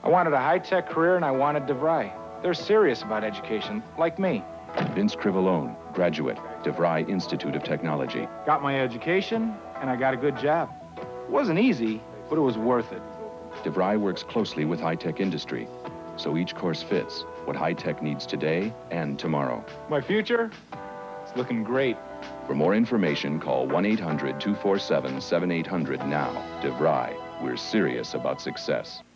I wanted a high-tech career, and I wanted DeVry. They're serious about education, like me. Vince Crivellone, graduate, DeVry Institute of Technology. Got my education, and I got a good job. It wasn't easy, but it was worth it. DeVry works closely with high-tech industry, so each course fits what high-tech needs today and tomorrow. My future? It's looking great. For more information, call 1-800-247-7800 now. DeVry, we're serious about success.